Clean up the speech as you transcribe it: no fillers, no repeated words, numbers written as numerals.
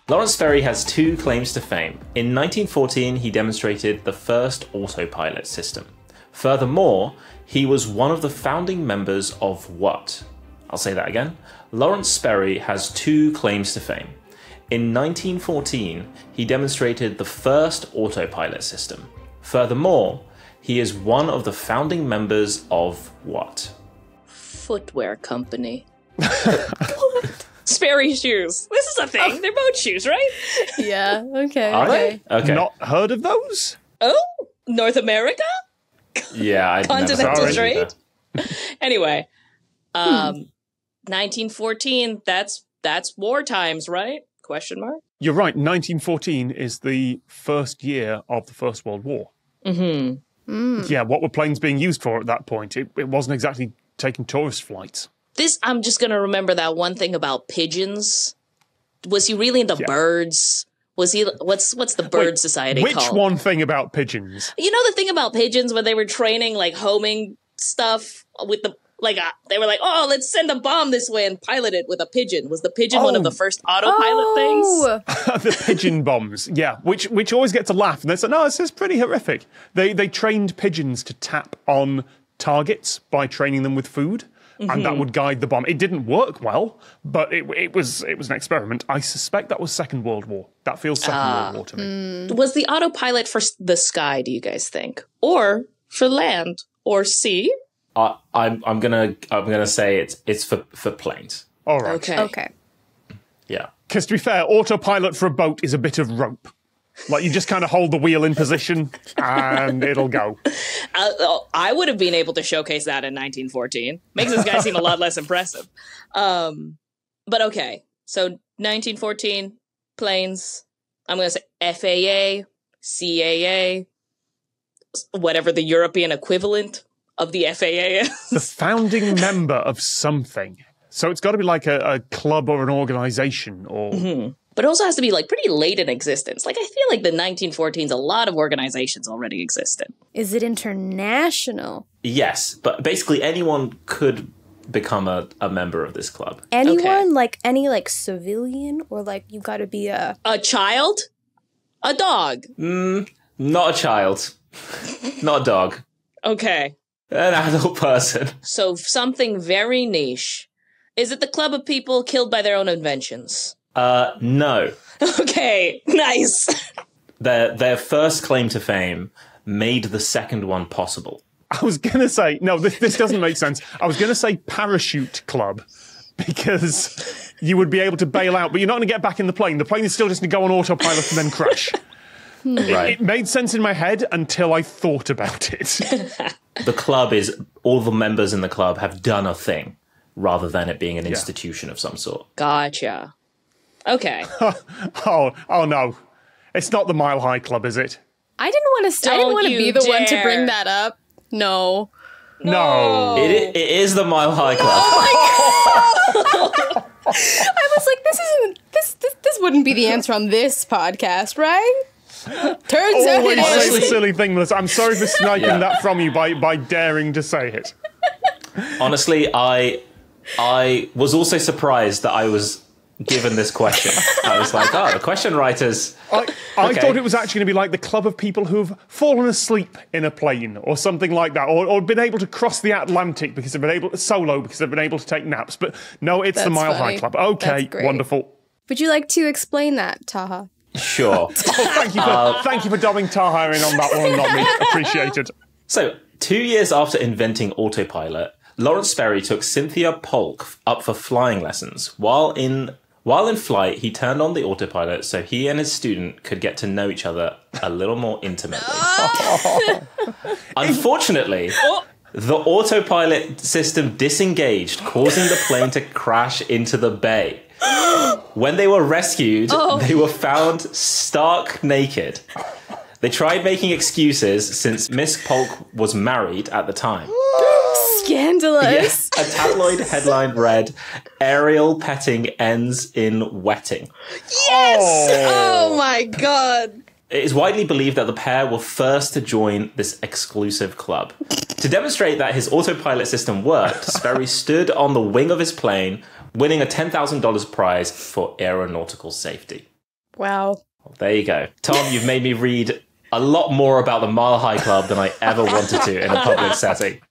Lawrence Sperry has two claims to fame. In 1914, he demonstrated the first autopilot system. Furthermore, he was one of the founding members of what? I'll say that again. Lawrence Sperry has two claims to fame. In 1914, he demonstrated the first autopilot system. Furthermore, he is one of the founding members of what? Footwear company. Sperry shoes. This is a thing. They're boat shoes, right? Yeah, okay. Okay. Not heard of those? Oh, North America? Yeah, I Continental trade? Anyway, 1914, that's war times, right? Question mark? You're right, 1914 is the first year of the First World War. Mm-hmm. Yeah, what were planes being used for at that point? It wasn't exactly taking tourist flights. I'm just going to remember that one thing about pigeons. Was he really into birds? Was he, what's the bird society called? Which one thing about pigeons? You know the thing about pigeons when they were training, like, homing stuff with the, they were like, oh, let's send a bomb this way and pilot it with a pigeon. Was the pigeon one of the first autopilot things? The pigeon bombs, yeah, which always gets a laugh. And they say, no, this is pretty horrific. They trained pigeons to tap on targets by training them with food. And that would guide the bomb. It didn't work well, but it was an experiment. I suspect that was Second World War. That feels Second World War to me. Was the autopilot for the sky, do you guys think? Or for land or sea? I'm gonna say it's for planes. All right. Okay. Yeah. Because to be fair, autopilot for a boat is a bit of rope. Like, you just kind of hold the wheel in position and it'll go. I would have been able to showcase that in 1914. Makes this guy seem a lot less impressive. But okay. So 1914, planes. I'm going to say FAA, CAA, whatever the European equivalent of the FAA is. The founding member of something. So it's got to be like a club or an organization or... Mm-hmm. But it also has to be, like, pretty late in existence. Like, I feel like the 1914s, a lot of organizations already existed. Is it international? Yes, but basically anyone could become a member of this club. Anyone? Okay. Like, any, like, civilian? Or, like, you gotta be a child? A dog? Not a child. Not a dog. Okay. An adult person. So, something very niche. Is it the club of people killed by their own inventions? No. Okay, nice. Their first claim to fame made the second one possible. I was going to say, no, this doesn't make sense. I was going to say parachute club because you would be able to bail out, but you're not going to get back in the plane. The plane is still just going to go on autopilot and then crash. Right. It made sense in my head until I thought about it. The club is, all the members in the club have done a thing rather than it being an institution of some sort. Gotcha. Okay. Oh no. It's not the Mile High Club, is it? I didn't want to be the one to bring that up. No. It is the Mile High Club. Oh my God. I was like, this wouldn't be the answer on this podcast, right? Turns out it Always is. say the silly thing, Melissa. I'm sorry for sniping that from you by daring to say it. Honestly, I was also surprised that I was given this question. I was like, the question writers... I thought it was actually going to be like the club of people who've fallen asleep in a plane or something like that, or been able to cross the Atlantic because they've been able to solo because they've been able to take naps. But no, it's the Mile High Club. Okay, wonderful. Would you like to explain that, Taha? Sure. Thank you for dubbing Taha in on that one, not me. Appreciated. So, 2 years after inventing autopilot, Lawrence Sperry took Cynthia Polk up for flying lessons. While in flight, he turned on the autopilot so he and his student could get to know each other a little more intimately. Unfortunately, the autopilot system disengaged, causing the plane to crash into the bay. When they were rescued, they were found stark naked. They tried making excuses since Miss Polk was married at the time. Scandalous. Yeah. A tabloid headline read, "Aerial petting ends in wetting." Yes! Oh my God. It is widely believed that the pair were first to join this exclusive club. To demonstrate that his autopilot system worked, Sperry stood on the wing of his plane, winning a $10,000 prize for aeronautical safety. Wow. There you go. Tom, you've made me read a lot more about the Mile High Club than I ever wanted to in a public setting.